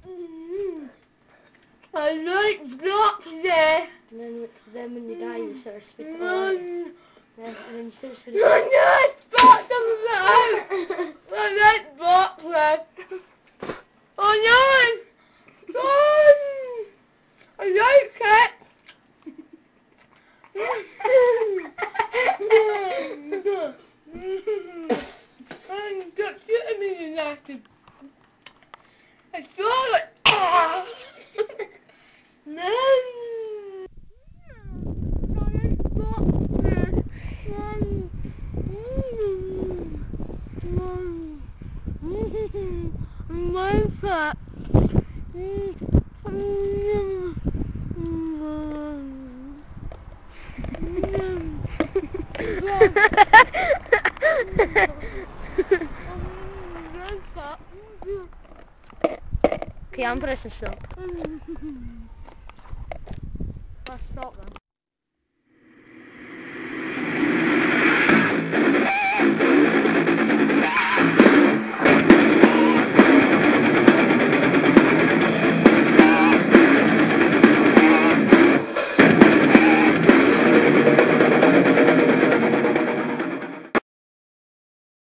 I like blocks there. And then when you die, you sort of spit it all out. And then you sort of spit it No, spots on the road. I like blocks there. Oh no! I like it. I'm got vitamin in that. I saw it. My fat. Okay, I'm pressing stop.